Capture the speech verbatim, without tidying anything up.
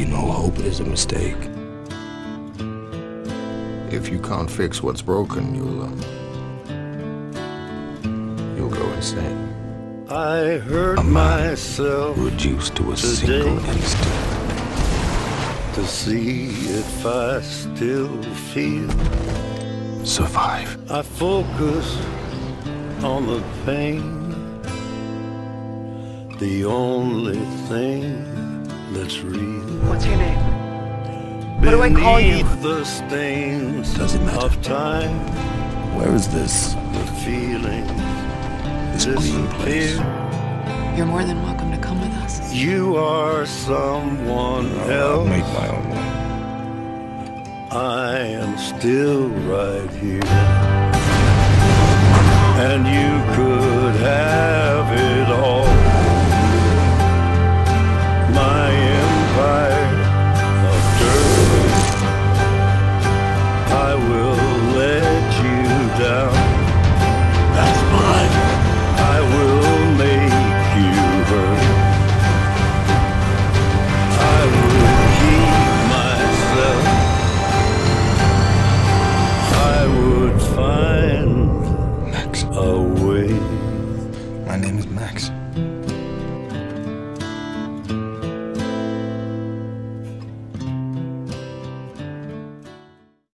You know hope is a mistake. If you can't fix what's broken, you'll, uh, you'll go insane. I hurt A man myself reduced to a today single instinct. to see if I still feel. Survive. I focus on the pain, the only thing that's real. What's your name? What do I call you? Beneath the stains Does it matter? of time, Where is this? the feeling This green place. disappear. You're more than welcome to come with us. You are someone I'll else. make my own way. I am still right here, and you could have it all. My empire of dirt, I will let you down. That's mine. I will make you hurt. I will keep myself. I would find Max. a way. My name is Max.